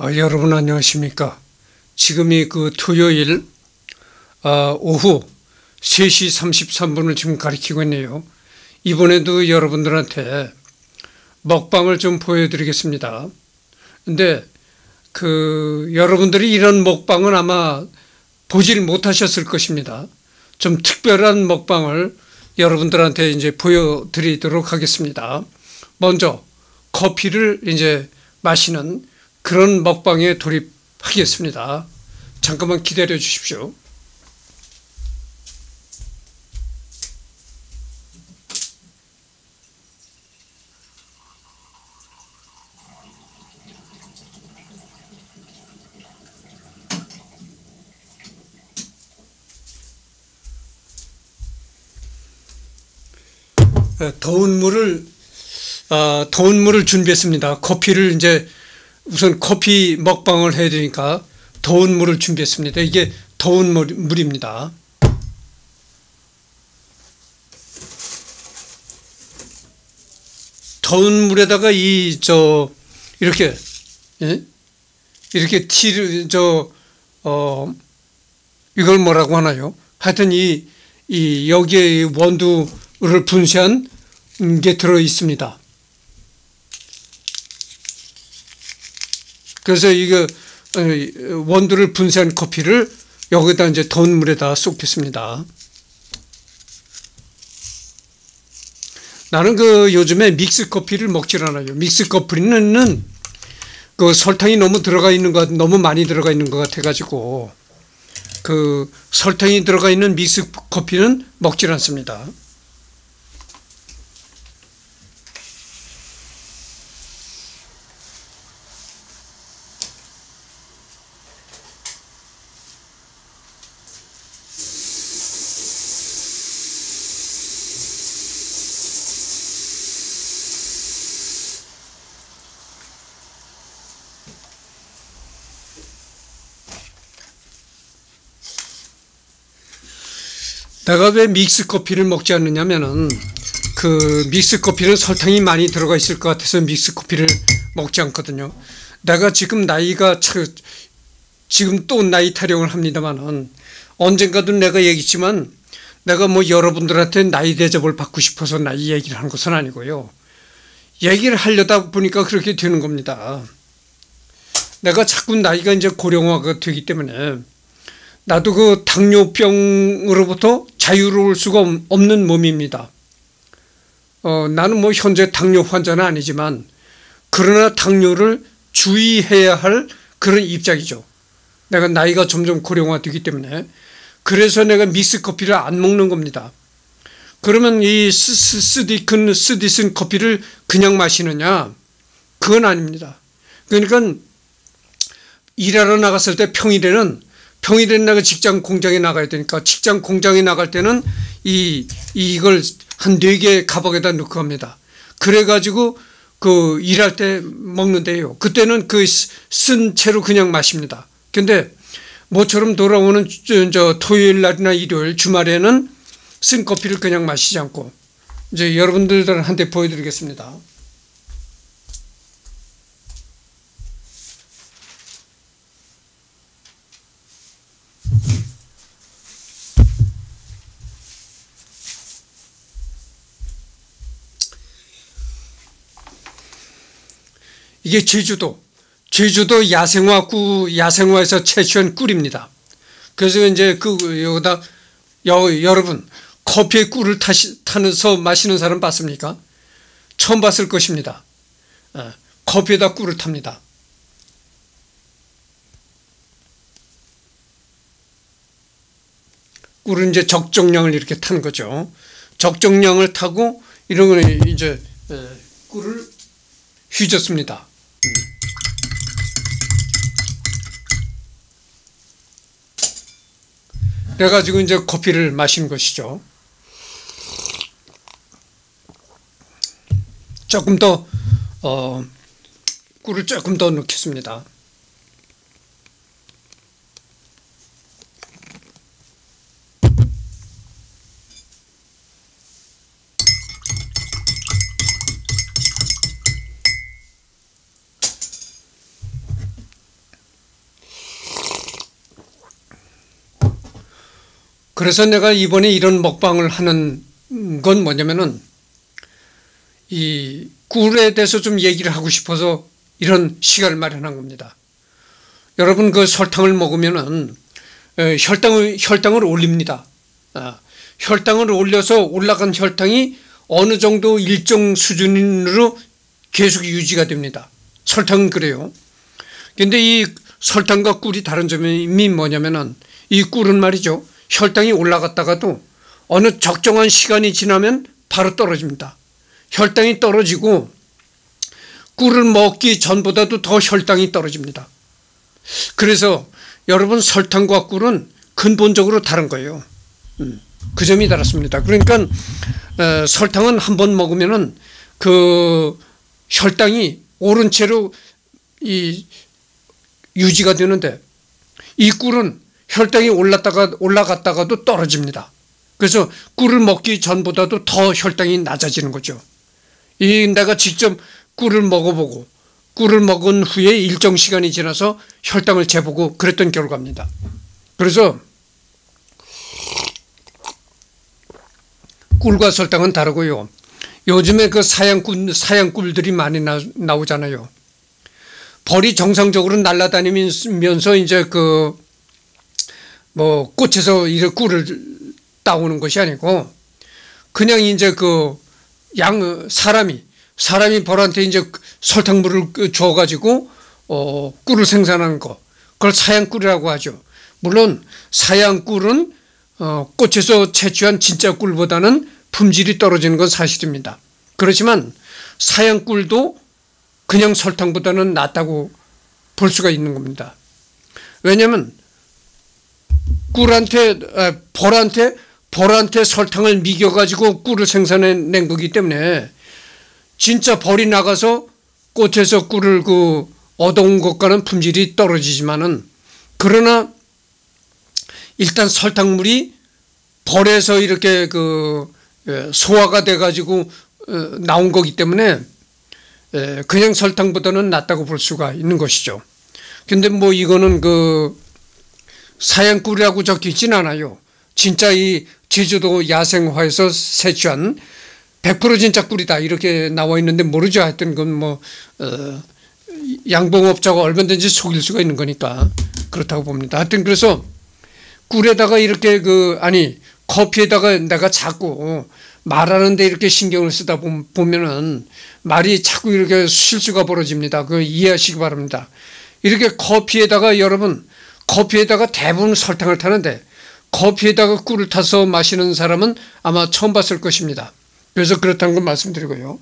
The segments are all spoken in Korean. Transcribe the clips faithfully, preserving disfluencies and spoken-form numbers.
아, 여러분 안녕하십니까. 지금이 그 토요일 아, 오후 세 시 삼십삼 분을 지금 가리키고 있네요. 이번에도 여러분들한테 먹방을 좀 보여드리겠습니다. 근데 그 여러분들이 이런 먹방은 아마 보질 못하셨을 것입니다. 좀 특별한 먹방을 여러분들한테 이제 보여드리도록 하겠습니다. 먼저 커피를 이제 마시는 그런 먹방에 돌입하겠습니다. 잠깐만 기다려 주십시오. 더운 물을 아, 더운 물을 준비했습니다. 커피를 이제 우선 커피 먹방을 해야 되니까 더운 물을 준비했습니다. 이게 더운 물, 물입니다. 더운 물에다가 이 저 이렇게 예? 이렇게 티를 저 어 이걸 뭐라고 하나요? 하여튼 이, 이 여기에 원두를 분쇄한 게 들어 있습니다. 그래서 이거 원두를 분쇄한 커피를 여기다 이제 더운 물에다 쏟겠습니다. 나는 그 요즘에 믹스 커피를 먹질 않아요. 믹스 커피는 그 설탕이 너무 들어가 있는 것, 너무 많이 들어가 있는 것 같아가지고 그 설탕이 들어가 있는 믹스 커피는 먹질 않습니다. 내가 왜 믹스 커피를 먹지 않느냐면은 그 믹스 커피는 설탕이 많이 들어가 있을 것 같아서 믹스 커피를 먹지 않거든요. 내가 지금 나이가 지금 또 나이 타령을 합니다만은 언젠가도 내가 얘기했지만 내가 뭐 여러분들한테 나이 대접을 받고 싶어서 나이 얘기를 하는 것은 아니고요. 얘기를 하려다 보니까 그렇게 되는 겁니다. 내가 자꾸 나이가 이제 고령화가 되기 때문에 나도 그 당뇨병으로부터 자유로울 수가 없는 몸입니다. 어, 나는 뭐 현재 당뇨 환자는 아니지만 그러나 당뇨를 주의해야 할 그런 입장이죠. 내가 나이가 점점 고령화되기 때문에 그래서 내가 믹스 커피를 안 먹는 겁니다. 그러면 이 쓰디큰 쓰디슨 커피를 그냥 마시느냐? 그건 아닙니다. 그러니까 일하러 나갔을 때 평일에는 평일에 내가 직장 공장에 나가야 되니까 직장 공장에 나갈 때는 이, 이걸 한 네 개 가방에다 넣고 갑니다. 그래가지고 그 일할 때 먹는데요. 그때는 그 쓴 채로 그냥 마십니다. 근데 모처럼 돌아오는 저, 저 토요일 날이나 일요일 주말에는 쓴 커피를 그냥 마시지 않고 이제 여러분들한테 보여드리겠습니다. 이게 제주도, 제주도 야생화 꿀, 야생화에서 채취한 꿀입니다. 그래서 이제 그, 여기다, 여, 여러분, 커피에 꿀을 타시, 타면서 마시는 사람 봤습니까? 처음 봤을 것입니다. 어, 커피에다 꿀을 탑니다. 꿀은 이제 적정량을 이렇게 타는 거죠. 적정량을 타고 이런 거는 이제 꿀을 휘젓습니다. 그래가지고 이제 커피를 마시는 것이죠. 조금 더, 어, 꿀을 조금 더 넣겠습니다. 그래서 내가 이번에 이런 먹방을 하는 건 뭐냐면은 이 꿀에 대해서 좀 얘기를 하고 싶어서 이런 시간을 마련한 겁니다. 여러분 그 설탕을 먹으면은 혈당을 혈당을 올립니다. 아, 혈당을 올려서 올라간 혈당이 어느 정도 일정 수준으로 계속 유지가 됩니다. 설탕은 그래요. 근데 이 설탕과 꿀이 다른 점이 뭐냐면은 이 꿀은 말이죠. 혈당이 올라갔다가도 어느 적정한 시간이 지나면 바로 떨어집니다. 혈당이 떨어지고 꿀을 먹기 전보다도 더 혈당이 떨어집니다. 그래서 여러분 설탕과 꿀은 근본적으로 다른 거예요. 음, 그 점이 다릅니다. 그러니까 어, 설탕은 한번 먹으면은 그 혈당이 오른 채로 이 유지가 되는데 이 꿀은 혈당이 올랐다가 올라갔다가도 떨어집니다. 그래서 꿀을 먹기 전보다도 더 혈당이 낮아지는 거죠. 이 내가 직접 꿀을 먹어보고 꿀을 먹은 후에 일정 시간이 지나서 혈당을 재보고 그랬던 결과입니다. 그래서 꿀과 설탕은 다르고요. 요즘에 그 사양꿀, 사양꿀들이 많이 나, 나오잖아요. 벌이 정상적으로 날아다니면서 이제 그 뭐 꽃에서 이렇게 꿀을 따오는 것이 아니고 그냥 이제 그 양 사람이 사람이 벌한테 이제 설탕물을 줘가지고 어 꿀을 생산하는 거 그걸 사양꿀이라고 하죠. 물론 사양꿀은 어 꽃에서 채취한 진짜 꿀보다는 품질이 떨어지는 건 사실입니다. 그렇지만 사양꿀도 그냥 설탕보다는 낫다고 볼 수가 있는 겁니다. 왜냐하면 꿀한테 벌한테 벌한테 설탕을 미겨가지고 꿀을 생산해낸 거기 때문에 진짜 벌이 나가서 꽃에서 꿀을 그 얻어온 것과는 품질이 떨어지지만은 그러나 일단 설탕물이 벌에서 이렇게 그 소화가 돼가지고 나온 거기 때문에 그냥 설탕보다는 낫다고 볼 수가 있는 것이죠. 근데 뭐 이거는 그 사양꿀이라고 적혀 있진 않아요. 진짜 이 제주도 야생화에서 채취한 백 퍼센트 진짜 꿀이다 이렇게 나와 있는데 모르죠. 하여튼 그건 뭐 어, 양봉업자가 얼마든지 속일 수가 있는 거니까 그렇다고 봅니다. 하여튼 그래서 꿀에다가 이렇게 그 아니 커피에다가 내가 자꾸 말하는데 이렇게 신경을 쓰다 보면은 말이 자꾸 이렇게 실수가 벌어집니다. 그거 이해하시기 바랍니다. 이렇게 커피에다가 여러분 커피에다가 대부분 설탕을 타는데 커피에다가 꿀을 타서 마시는 사람은 아마 처음 봤을 것입니다. 그래서 그렇다는 걸 말씀드리고요.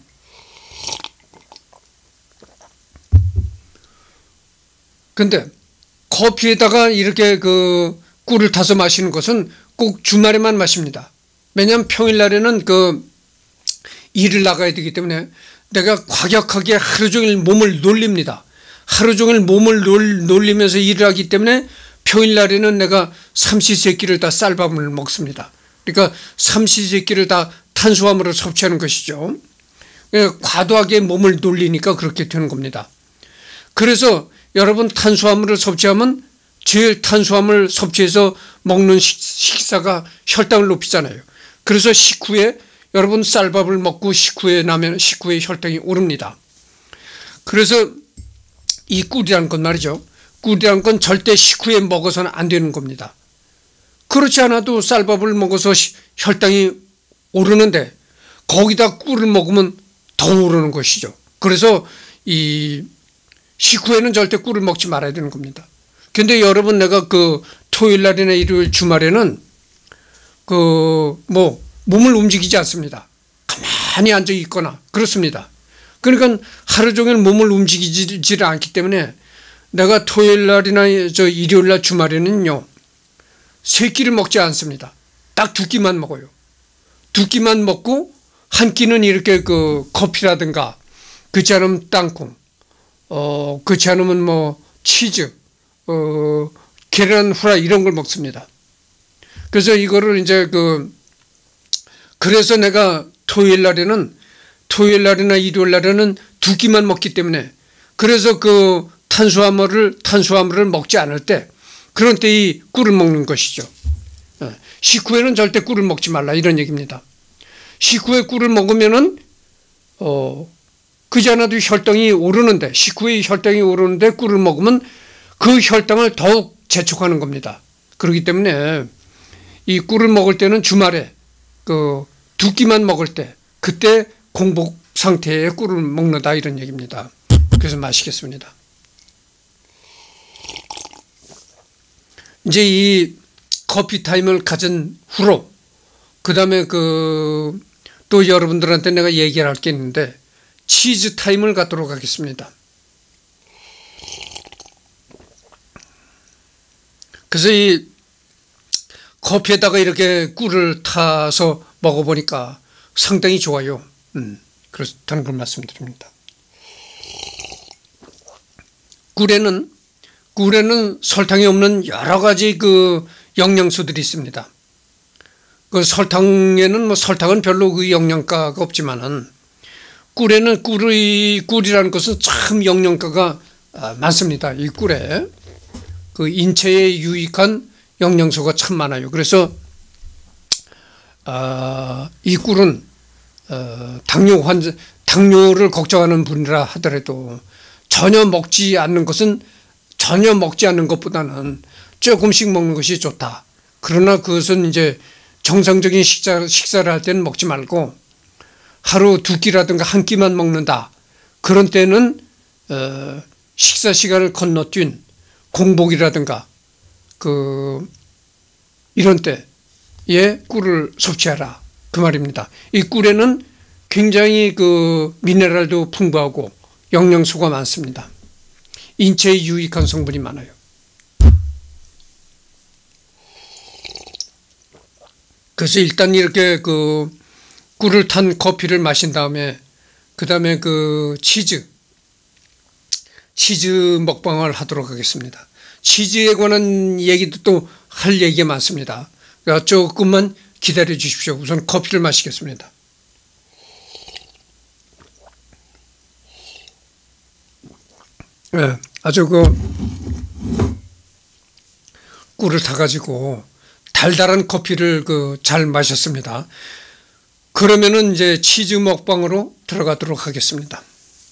근데 커피에다가 이렇게 그 꿀을 타서 마시는 것은 꼭 주말에만 마십니다. 왜냐하면 평일날에는 그 일을 나가야 되기 때문에 내가 과격하게 하루 종일 몸을 놀립니다. 하루 종일 몸을 놀, 놀리면서 일을 하기 때문에 평일날에는 내가 삼시세끼를 다 쌀밥을 먹습니다. 그러니까 삼시세끼를 다 탄수화물을 섭취하는 것이죠. 과도하게 몸을 놀리니까 그렇게 되는 겁니다. 그래서 여러분 탄수화물을 섭취하면 제일 탄수화물 섭취해서 먹는 식사가 혈당을 높이잖아요. 그래서 식후에 여러분 쌀밥을 먹고 식후에 나면 식후에 혈당이 오릅니다. 그래서 이 꿀이라는 건 말이죠. 꿀이라는 건 절대 식후에 먹어서는 안 되는 겁니다. 그렇지 않아도 쌀밥을 먹어서 혈당이 오르는데 거기다 꿀을 먹으면 더 오르는 것이죠. 그래서 이 식후에는 절대 꿀을 먹지 말아야 되는 겁니다. 근데 여러분 내가 그 토요일 날이나 일요일 주말에는 그 뭐 몸을 움직이지 않습니다. 가만히 앉아 있거나 그렇습니다. 그러니까 하루 종일 몸을 움직이지를 않기 때문에 내가 토요일 날이나 저 일요일 날 주말에는요 세 끼를 먹지 않습니다. 딱 두 끼만 먹어요. 두 끼만 먹고 한 끼는 이렇게 그 커피라든가 그렇지 않으면 땅콩, 어 그렇지 않으면 뭐 치즈, 어 계란 후라이 이런 걸 먹습니다. 그래서 이거를 이제 그 그래서 내가 토요일 날에는 토요일 날이나 일요일 날에는 두 끼만 먹기 때문에 그래서 그 탄수화물을 탄수화물을 먹지 않을 때 그런 때 이 꿀을 먹는 것이죠. 식후에는 절대 꿀을 먹지 말라 이런 얘기입니다. 식후에 꿀을 먹으면은 어 그지 않아도 혈당이 오르는데 식후에 혈당이 오르는데 꿀을 먹으면 그 혈당을 더욱 재촉하는 겁니다. 그렇기 때문에 이 꿀을 먹을 때는 주말에 그 두 끼만 먹을 때 그때 공복 상태에 꿀을 먹는다 이런 얘기입니다. 그래서 마시겠습니다. 이제 이 커피 타임을 가진 후로 그 다음에 그 또 여러분들한테 내가 얘기를 할 게 있는데 치즈 타임을 갖도록 하겠습니다. 그래서 이 커피에다가 이렇게 꿀을 타서 먹어보니까 상당히 좋아요. 음, 그렇다는 걸 말씀드립니다. 꿀에는 꿀에는 설탕이 없는 여러 가지 그 영양소들이 있습니다. 그 설탕에는 뭐 설탕은 별로 그 영양가가 없지만은 꿀에는 꿀의 꿀이라는 것은 참 영양가가 많습니다. 이 꿀에 그 인체에 유익한 영양소가 참 많아요. 그래서 아, 이 꿀은 어, 당뇨 환자 당뇨를 걱정하는 분이라 하더라도 전혀 먹지 않는 것은 전혀 먹지 않는 것보다는 조금씩 먹는 것이 좋다. 그러나 그것은 이제 정상적인 식사, 식사를 할 때는 먹지 말고 하루 두 끼라든가 한 끼만 먹는다. 그런 때는 어, 식사 시간을 건너뛴 공복이라든가 그 이런 때에 꿀을 섭취하라 그 말입니다. 이 꿀에는 굉장히 그 미네랄도 풍부하고 영양소가 많습니다. 인체에 유익한 성분이 많아요. 그래서 일단 이렇게 그 꿀을 탄 커피를 마신 다음에 그 다음에 그 치즈 치즈 먹방을 하도록 하겠습니다. 치즈에 관한 얘기도 또 할 얘기가 많습니다. 그러니까 조금만 기다려 주십시오. 우선 커피를 마시겠습니다. 네, 아주 그 꿀을 타가지고 달달한 커피를 그 잘 마셨습니다. 그러면은 이제 치즈 먹방으로 들어가도록 하겠습니다.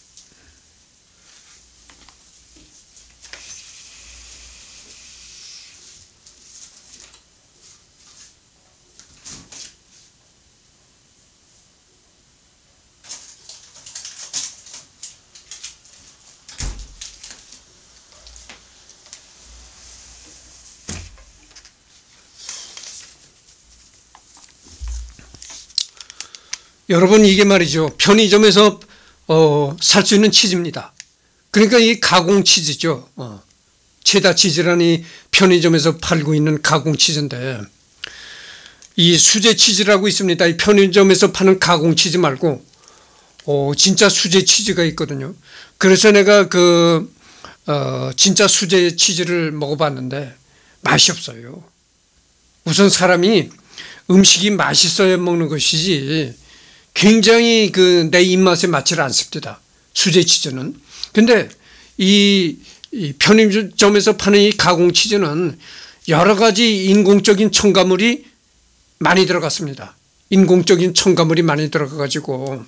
여러분 이게 말이죠. 편의점에서 어, 살 수 있는 치즈입니다. 그러니까 이 가공 치즈죠. 어, 체다 치즈라는 이 편의점에서 팔고 있는 가공 치즈인데 이 수제 치즈라고 있습니다. 이 편의점에서 파는 가공 치즈 말고 어, 진짜 수제 치즈가 있거든요. 그래서 내가 그 어, 진짜 수제 치즈를 먹어봤는데 맛이 없어요. 우선 사람이 음식이 맛있어야 먹는 것이지 굉장히 그 내 입맛에 맞지 않습니다. 수제 치즈는. 근데 이, 이 편의점에서 파는 이 가공 치즈는 여러 가지 인공적인 첨가물이 많이 들어갔습니다. 인공적인 첨가물이 많이 들어가가지고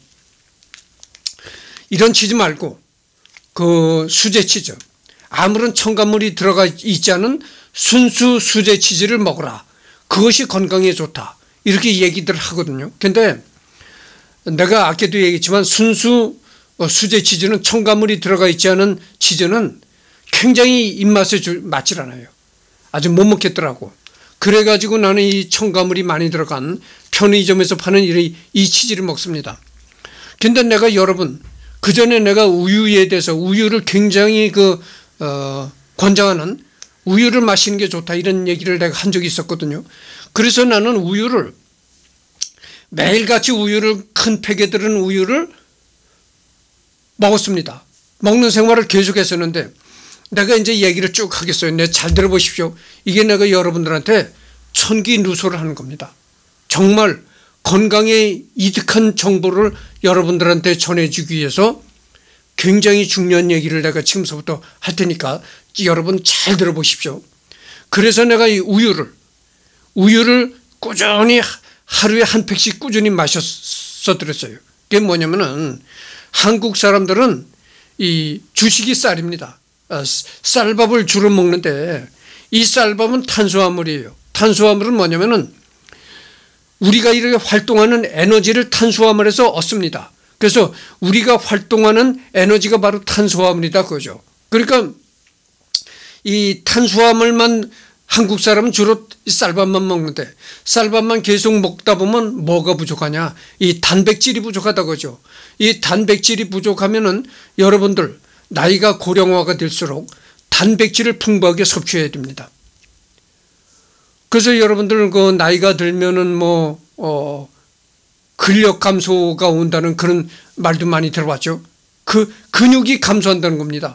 이런 치즈 말고 그 수제 치즈 아무런 첨가물이 들어가 있지 않은 순수 수제 치즈를 먹어라. 그것이 건강에 좋다. 이렇게 얘기들 하거든요. 근데 내가 아까도 얘기했지만 순수 수제 치즈는 첨가물이 들어가 있지 않은 치즈는 굉장히 입맛에 맞질 않아요. 아주 못 먹겠더라고. 그래가지고 나는 이 첨가물이 많이 들어간 편의점에서 파는 이, 이 치즈를 먹습니다. 근데 내가 여러분 그 전에 내가 우유에 대해서 우유를 굉장히 그 어, 권장하는 우유를 마시는 게 좋다 이런 얘기를 내가 한 적이 있었거든요. 그래서 나는 우유를 매일같이 우유를 큰 팩에 들은 우유를 먹었습니다. 먹는 생활을 계속했었는데 내가 이제 얘기를 쭉 하겠어요. 네, 잘 들어보십시오. 이게 내가 여러분들한테 천기누설을 하는 겁니다. 정말 건강에 이득한 정보를 여러분들한테 전해주기 위해서 굉장히 중요한 얘기를 내가 지금서부터 할 테니까 여러분 잘 들어보십시오. 그래서 내가 이 우유를 우유를 꾸준히 하루에 한 팩씩 꾸준히 마셨었더랬어요. 그게 뭐냐면은 한국 사람들은 이 주식이 쌀입니다. 쌀밥을 주로 먹는데 이 쌀밥은 탄수화물이에요. 탄수화물은 뭐냐면은 우리가 이렇게 활동하는 에너지를 탄수화물에서 얻습니다. 그래서 우리가 활동하는 에너지가 바로 탄수화물이다 그거죠. 그러니까 이 탄수화물만 한국 사람은 주로 쌀밥만 먹는데 쌀밥만 계속 먹다 보면 뭐가 부족하냐? 이 단백질이 부족하다 그죠. 이 단백질이 부족하면은 여러분들 나이가 고령화가 될수록 단백질을 풍부하게 섭취해야 됩니다. 그래서 여러분들 그 나이가 들면은 뭐 어 근력 감소가 온다는 그런 말도 많이 들어봤죠. 그 근육이 감소한다는 겁니다.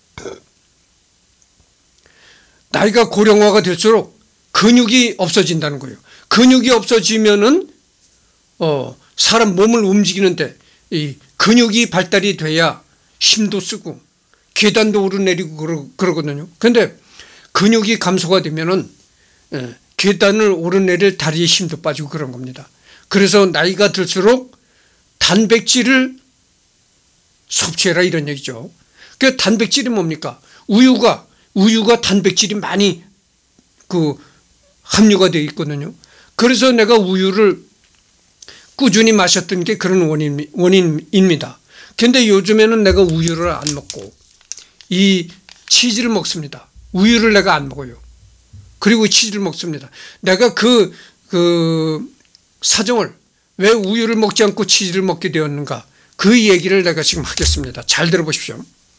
나이가 고령화가 될수록 근육이 없어진다는 거예요. 근육이 없어지면은 어 사람 몸을 움직이는데 이 근육이 발달이 돼야 힘도 쓰고 계단도 오르내리고 그러, 그러거든요. 그런데 근육이 감소가 되면은 예, 계단을 오르내릴 다리에 힘도 빠지고 그런 겁니다. 그래서 나이가 들수록 단백질을 섭취해라 이런 얘기죠. 그 단백질이 뭡니까? 우유가 우유가 단백질이 많이 그 함유가 되어 있거든요. 그래서 내가 우유를 꾸준히 마셨던 게 그런 원인, 원인입니다. 근데 요즘에는 내가 우유를 안 먹고 이 치즈를 먹습니다. 우유를 내가 안 먹어요. 그리고 치즈를 먹습니다. 내가 그, 그 사정을 왜 우유를 먹지 않고 치즈를 먹게 되었는가 그 얘기를 내가 지금 하겠습니다. 잘 들어보십시오.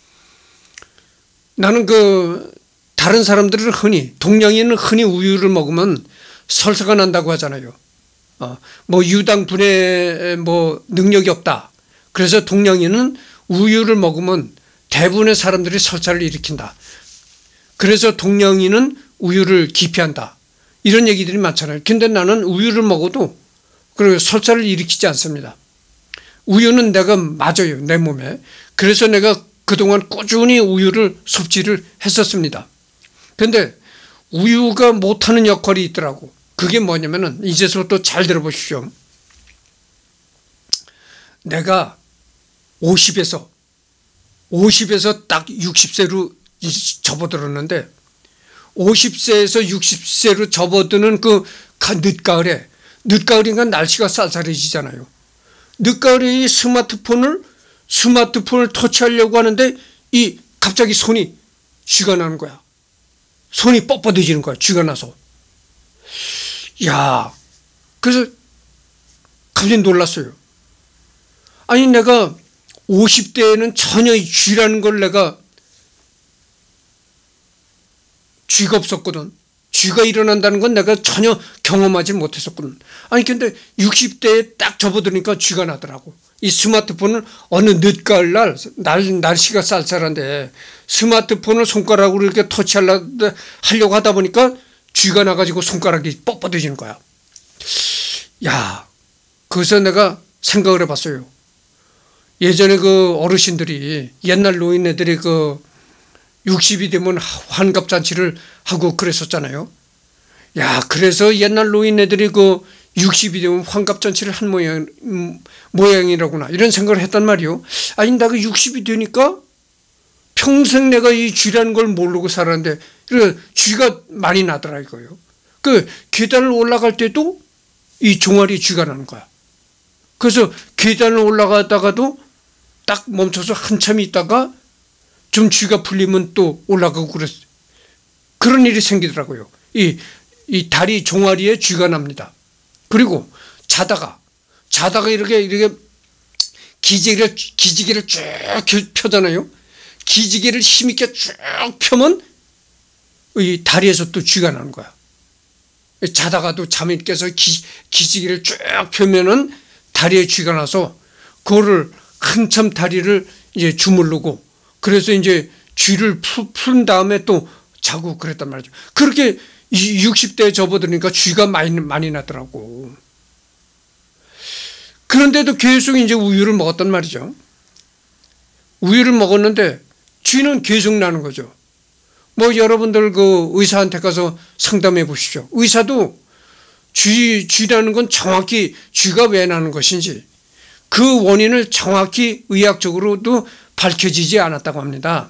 나는 그 다른 사람들은 흔히 동양인은 흔히 우유를 먹으면 설사가 난다고 하잖아요. 어, 뭐 유당 분해 뭐 능력이 없다. 그래서 동양인은 우유를 먹으면 대부분의 사람들이 설사를 일으킨다. 그래서 동양인은 우유를 기피한다. 이런 얘기들이 많잖아요. 근데 나는 우유를 먹어도 그리고 설사를 일으키지 않습니다. 우유는 내가 맞아요. 내 몸에. 그래서 내가 그동안 꾸준히 우유를 섭취를 했었습니다. 그런데 우유가 못하는 역할이 있더라고. 그게 뭐냐면은 이제서부터 잘 들어보십시오. 내가 오십에서 오십에서 딱 육십 세로 접어들었는데 오십 세에서 육십 세로 접어드는 그 늦가을에 늦가을인가 날씨가 쌀쌀해지잖아요. 늦가을에 이 스마트폰을 스마트폰을 터치하려고 하는데 이 갑자기 손이 쥐가 나는 거야. 손이 뻣뻣해지는 거야. 쥐가 나서. 야, 그래서 갑자기 놀랐어요. 아니 내가 오십 대에는 전혀 이 쥐라는 걸 내가 쥐가 없었거든. 쥐가 일어난다는 건 내가 전혀 경험하지 못했었거든. 아니 근데 육십 대에 딱 접어드니까 쥐가 나더라고. 이 스마트폰을 어느 늦가을 날, 날 날씨가 쌀쌀한데 스마트폰을 손가락으로 이렇게 터치하려고 하다 보니까 쥐가 나가지고 손가락이 뻣뻣해지는 거야. 야, 그래서 내가 생각을 해봤어요. 예전에 그 어르신들이 옛날 노인네들이 그 육십이 되면 환갑잔치를 하고 그랬었잖아요. 야, 그래서 옛날 노인네들이 그 육십이 되면 환갑잔치를 한 모양, 모양이라구나. 이런 생각을 했단 말이요. 아니, 내가 육십이 되니까 평생 내가 이 쥐라는 걸 모르고 살았는데, 쥐가 많이 나더라 이거요. 그 계단을 올라갈 때도 이 종아리 쥐가 나는 거야. 그래서 계단을 올라가다가도 딱 멈춰서 한참 있다가 좀 쥐가 풀리면 또 올라가고 그랬어요. 그런 일이 생기더라고요. 이, 이 다리 종아리에 쥐가 납니다. 그리고 자다가, 자다가 이렇게, 이렇게 기지개를, 기지개를 쭉 펴잖아요. 기지개를 힘있게 쭉 펴면 이 다리에서 또 쥐가 나는 거야. 자다가도 잠이 깨서 기, 기지개를 쭉 펴면은 다리에 쥐가 나서 그거를 한참 다리를 이제 주물르고 그래서 이제 쥐를 푸, 푼 다음에 또 자고 그랬단 말이죠. 그렇게 육십 대에 접어드니까 쥐가 많이, 많이 나더라고. 그런데도 계속 이제 우유를 먹었단 말이죠. 우유를 먹었는데 쥐는 계속 나는 거죠. 뭐 여러분들 그 의사한테 가서 상담해 보십시오. 의사도 쥐, 쥐라는 건 정확히 쥐가 왜 나는 것인지 그 원인을 정확히 의학적으로도 밝혀지지 않았다고 합니다.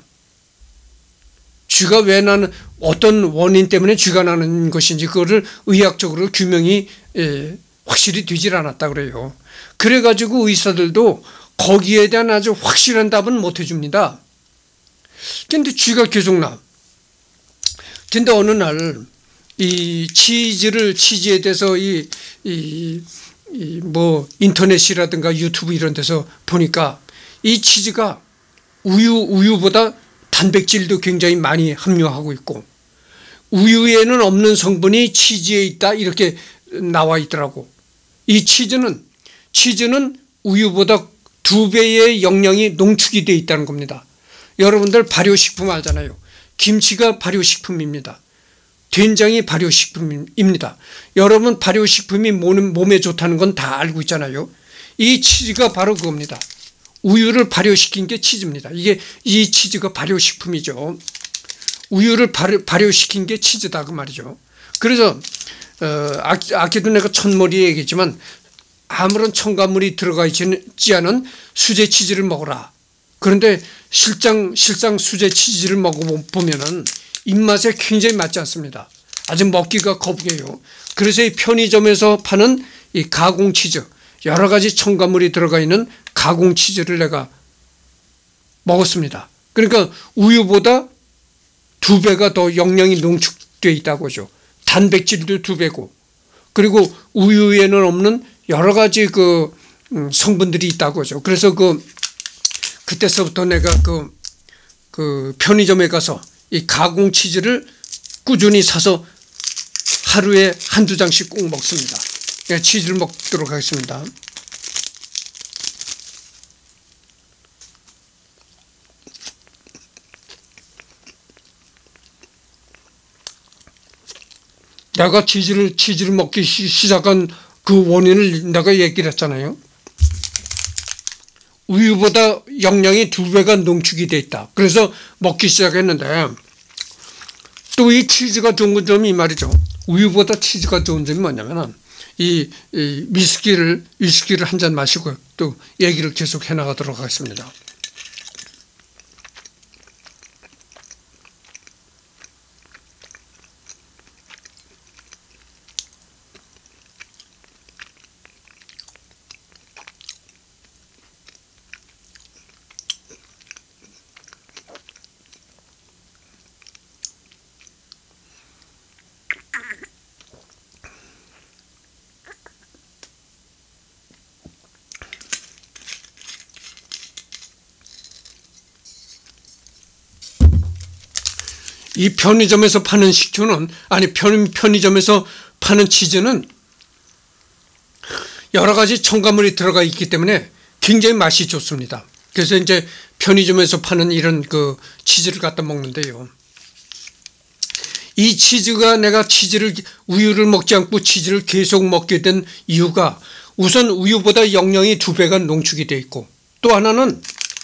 쥐가 왜 나는 어떤 원인 때문에 쥐가 나는 것인지 그거를 의학적으로 규명이 예, 확실히 되질 않았다 그래요. 그래가지고 의사들도 거기에 대한 아주 확실한 답은 못 해줍니다. 근데 쥐가 계속 나. 근데 어느 날 이 치즈를 치즈에 대해서 이, 이, 이 뭐 인터넷이라든가 유튜브 이런 데서 보니까 이 치즈가 우유 우유보다 단백질도 굉장히 많이 함유하고 있고 우유에는 없는 성분이 치즈에 있다 이렇게 나와 있더라고. 이 치즈는 치즈는 우유보다 두 배의 영양이 농축이 되어 있다는 겁니다. 여러분들 발효식품 알잖아요. 김치가 발효식품입니다. 된장이 발효식품입니다. 여러분 발효식품이 몸에 좋다는 건 다 알고 있잖아요. 이 치즈가 바로 그겁니다. 우유를 발효시킨 게 치즈입니다. 이게 이 치즈가 발효식품이죠. 우유를 발효, 발효시킨 게 치즈다 그 말이죠. 그래서 어, 아까도 내가 첫머리에 얘기했지만 아무런 첨가물이 들어가 있지 않은 수제 치즈를 먹어라. 그런데 실장 실상 수제 치즈를 먹어보면은 입맛에 굉장히 맞지 않습니다. 아주 먹기가 거북해요. 그래서 이 편의점에서 파는 이 가공 치즈, 여러 가지 첨가물이 들어가 있는 가공 치즈를 내가 먹었습니다. 그러니까 우유보다 두 배가 더 영양이 농축되어 있다고 하죠. 단백질도 두 배고, 그리고 우유에는 없는 여러 가지 그 성분들이 있다고 하죠. 그래서 그 그때서부터 내가 그, 그 편의점에 가서 이 가공 치즈를 꾸준히 사서 하루에 한두 장씩 꼭 먹습니다. 치즈를 먹도록 하겠습니다. 내가 치즈를 치즈를 먹기 시작한 그 원인을 내가 얘기를 했잖아요. 우유보다 영양이 두 배가 농축이 돼 있다. 그래서 먹기 시작했는데 또 이 치즈가 좋은 점이 이 말이죠. 우유보다 치즈가 좋은 점이 뭐냐면은 이, 이 위스키를 위스키를 한 잔 마시고 또 얘기를 계속 해나가도록 하겠습니다. 이 편의점에서 파는 식초는 아니 편, 편의점에서 파는 치즈는 여러 가지 첨가물이 들어가 있기 때문에 굉장히 맛이 좋습니다. 그래서 이제 편의점에서 파는 이런 그 치즈를 갖다 먹는데요. 이 치즈가 내가 치즈를 우유를 먹지 않고 치즈를 계속 먹게 된 이유가 우선 우유보다 영양이 두 배가 농축이 되어 있고 또 하나는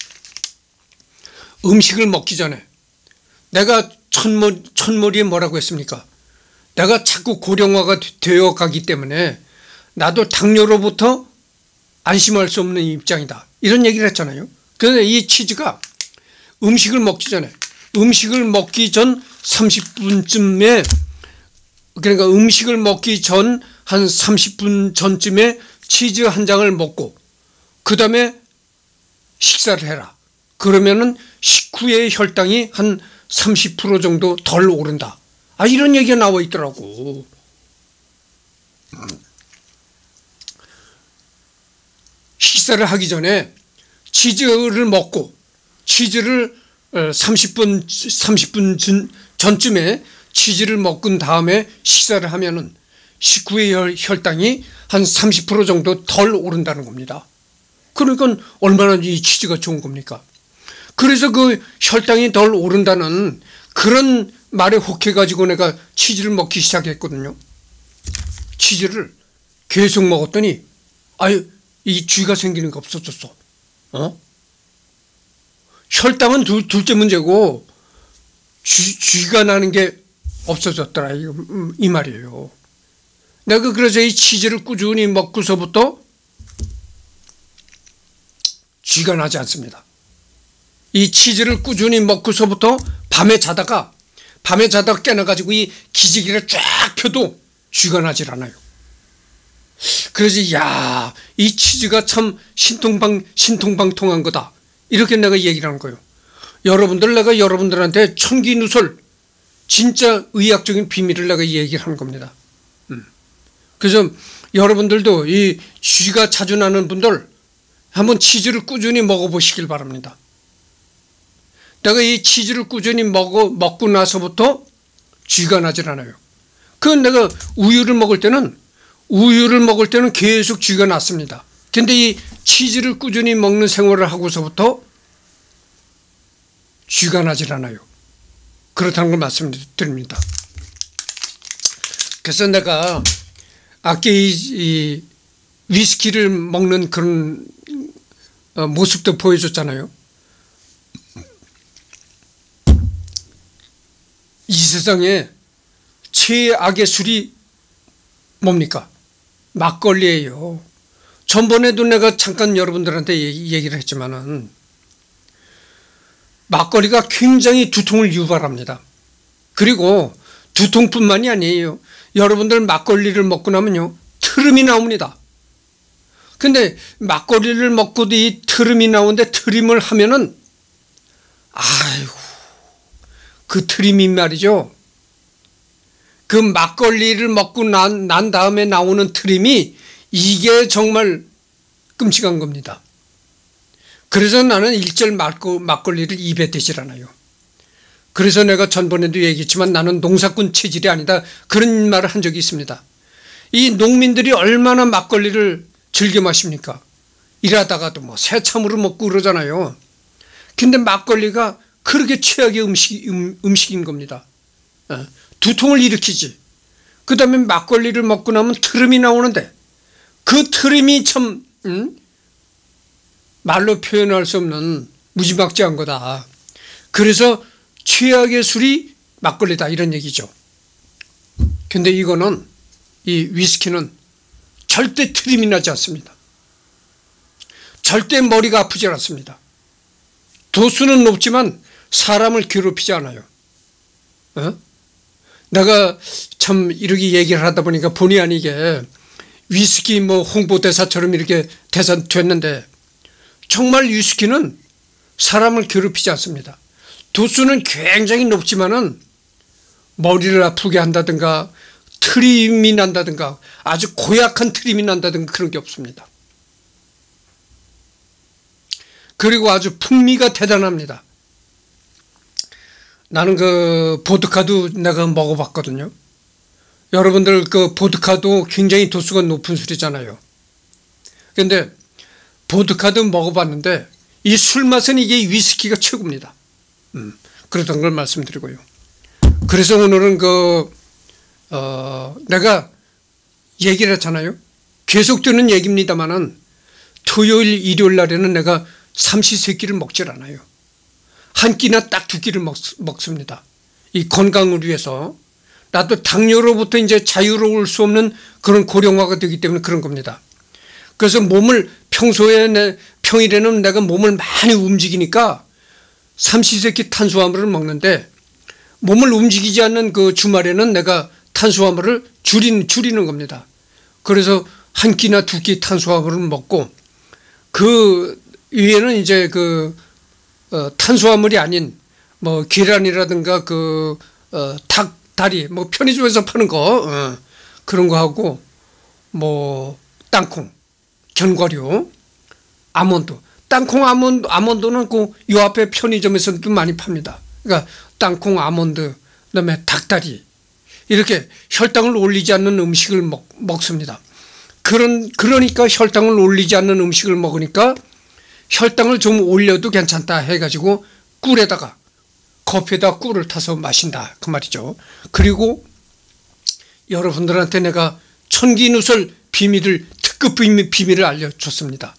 음식을 먹기 전에 내가 첫머리, 첫머리에 뭐라고 했습니까? 내가 자꾸 고령화가 되어 가기 때문에 나도 당뇨로부터 안심할 수 없는 입장이다. 이런 얘기를 했잖아요. 그런데 이 치즈가 음식을 먹기 전에 음식을 먹기 전 삼십 분쯤에 그러니까 음식을 먹기 전 한 삼십 분 전쯤에 치즈 한 장을 먹고 그 다음에 식사를 해라. 그러면은 식후에 혈당이 한 삼십 퍼센트 정도 덜 오른다. 아, 이런 얘기가 나와 있더라고. 식사를 하기 전에 치즈를 먹고 치즈를 삼십 분, 삼십 분 전쯤에 치즈를 먹은 다음에 식사를 하면은 식후의 혈당이 한 삼십 퍼센트 정도 덜 오른다는 겁니다. 그러니까 얼마나 이 치즈가 좋은 겁니까? 그래서 그 혈당이 덜 오른다는 그런 말에 혹해가지고 내가 치즈를 먹기 시작했거든요. 치즈를 계속 먹었더니 아유 이 쥐가 생기는 거 없어졌어. 어? 혈당은 둘, 둘째 문제고 쥐, 쥐가 나는 게 없어졌더라 이, 이 말이에요. 내가 그래서 이 치즈를 꾸준히 먹고서부터 쥐가 나지 않습니다. 이 치즈를 꾸준히 먹고서부터 밤에 자다가 밤에 자다가 깨어나가지고 이 기지개를 쫙 펴도 쥐가 나질 않아요. 그래서 야, 이 치즈가 참 신통방 신통방통한 거다. 이렇게 내가 얘기를 하는 거예요. 여러분들, 내가 여러분들한테 천기누설 진짜 의학적인 비밀을 내가 얘기를 하는 겁니다. 음. 그래서 여러분들도 이 쥐가 자주 나는 분들 한번 치즈를 꾸준히 먹어보시길 바랍니다. 내가 이 치즈를 꾸준히 먹어, 먹고 나서부터 쥐가 나질 않아요. 그 내가 우유를 먹을 때는 우유를 먹을 때는 계속 쥐가 났습니다. 근데 이 치즈를 꾸준히 먹는 생활을 하고서부터 쥐가 나질 않아요. 그렇다는 걸 말씀드립니다. 그래서 내가 아까 이, 이 위스키를 먹는 그런 모습도 보여줬잖아요. 이 세상에 최악의 술이 뭡니까? 막걸리예요. 전번에도 내가 잠깐 여러분들한테 얘기를 했지만은 막걸리가 굉장히 두통을 유발합니다. 그리고 두통뿐만이 아니에요. 여러분들 막걸리를 먹고 나면요, 트름이 나옵니다. 근데 막걸리를 먹고도 이 트름이 나오는데 트림을 하면은 아이고, 그 트림이 말이죠. 그 막걸리를 먹고 난, 난 다음에 나오는 트림이 이게 정말 끔찍한 겁니다. 그래서 나는 일절 막걸리를 입에 대질 않아요. 그래서 내가 전번에도 얘기했지만 나는 농사꾼 체질이 아니다, 그런 말을 한 적이 있습니다. 이 농민들이 얼마나 막걸리를 즐겨 마십니까? 일하다가도 뭐 새참으로 먹고 그러잖아요. 근데 막걸리가 그렇게 최악의 음식, 음, 음식인 겁니다. 어, 두통을 일으키지. 그 다음에 막걸리를 먹고 나면 트름이 나오는데 그 트름이 참 음? 말로 표현할 수 없는 무지막지한 거다. 그래서 최악의 술이 막걸리다, 이런 얘기죠. 근데 이거는, 이 위스키는 절대 트림이 나지 않습니다. 절대 머리가 아프지 않습니다. 도수는 높지만 사람을 괴롭히지 않아요. 어? 내가 참 이렇게 얘기를 하다 보니까 본의 아니게 위스키 뭐 홍보대사처럼 이렇게 대사 됐는데, 정말 위스키는 사람을 괴롭히지 않습니다. 도수는 굉장히 높지만은 머리를 아프게 한다든가 트림이 난다든가 아주 고약한 트림이 난다든가 그런 게 없습니다. 그리고 아주 풍미가 대단합니다. 나는 그 보드카도 내가 먹어봤거든요. 여러분들 그 보드카도 굉장히 도수가 높은 술이잖아요. 근데 보드카도 먹어봤는데 이 술 맛은 이게 위스키가 최고입니다. 음, 그랬던 걸 말씀드리고요. 그래서 오늘은 그, 어, 내가 얘기를 했잖아요. 계속되는 얘기입니다만은 토요일, 일요일 날에는 내가 삼시세끼를 먹질 않아요. 한 끼나 딱 두 끼를 먹, 먹습니다. 이 건강을 위해서. 나도 당뇨로부터 이제 자유로울 수 없는 그런 고령화가 되기 때문에 그런 겁니다. 그래서 몸을 평소에 내, 평일에는 내가 몸을 많이 움직이니까 삼시세끼 탄수화물을 먹는데, 몸을 움직이지 않는 그 주말에는 내가 탄수화물을 줄이는, 줄이는 겁니다. 그래서 한 끼나 두 끼 탄수화물을 먹고, 그 위에는 이제 그 어, 탄수화물이 아닌 뭐 계란이라든가 그 어, 닭 다리 뭐 편의점에서 파는 거 어, 그런 거 하고 뭐 땅콩, 견과류, 아몬드. 땅콩, 아몬드, 아몬드는 그 요 앞에 편의점에서도 많이 팝니다. 그러니까 땅콩, 아몬드, 그다음에 닭다리, 이렇게 혈당을 올리지 않는 음식을 먹, 먹습니다. 그런 그러니까 혈당을 올리지 않는 음식을 먹으니까 혈당을 좀 올려도 괜찮다 해가지고 꿀에다가, 커피에다 꿀을 타서 마신다, 그 말이죠. 그리고 여러분들한테 내가 천기누설 비밀을, 특급 비밀, 비밀을 알려줬습니다.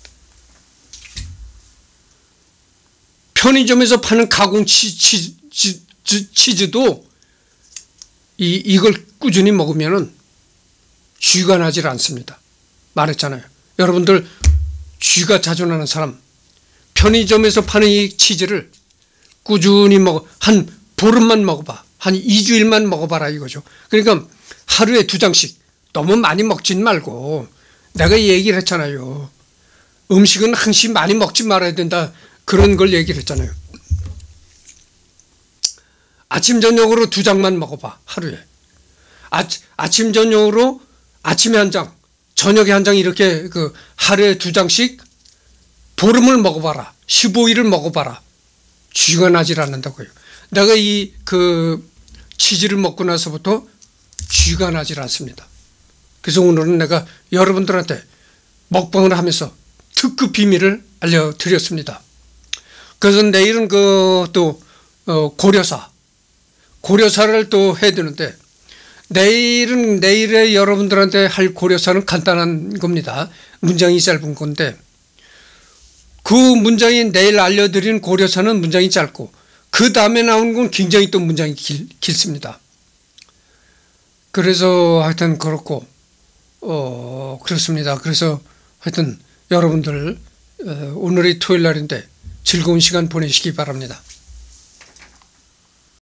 편의점에서 파는 가공 치, 치, 치, 치즈도 이, 이걸 꾸준히 먹으면은 쥐가 나질 않습니다. 말했잖아요. 여러분들 쥐가 자주 나는 사람, 편의점에서 파는 이 치즈를 꾸준히 먹어, 한 보름만 먹어봐. 한 이 주일만 먹어봐라 이거죠. 그러니까 하루에 두 장씩, 너무 많이 먹진 말고, 내가 얘기를 했잖아요. 음식은 항상 많이 먹지 말아야 된다. 그런 걸 얘기를 했잖아요. 아침 저녁으로 두 장만 먹어봐. 하루에. 아, 아침 저녁으로 아침에 한 장, 저녁에 한 장, 이렇게 그 하루에 두 장씩 보름을 먹어봐라. 십오 일을 먹어봐라. 쥐가 나질 않는다고요. 내가 이 그 치즈를 먹고 나서부터 쥐가 나질 않습니다. 그래서 오늘은 내가 여러분들한테 먹방을 하면서 특급 비밀을 알려드렸습니다. 그래서 내일은 그 또 고려사, 고려사를 또 해야 되는데, 내일은 내일에 여러분들한테 할 고려사는 간단한 겁니다. 문장이 짧은 건데, 그 문장이 내일 알려드린 고려사는 문장이 짧고, 그 다음에 나오는 건 굉장히 또 문장이 길, 길습니다. 그래서 하여튼 그렇고, 어, 그렇습니다. 그래서 하여튼 여러분들, 어, 오늘이 토요일 날인데 즐거운 시간 보내시기 바랍니다.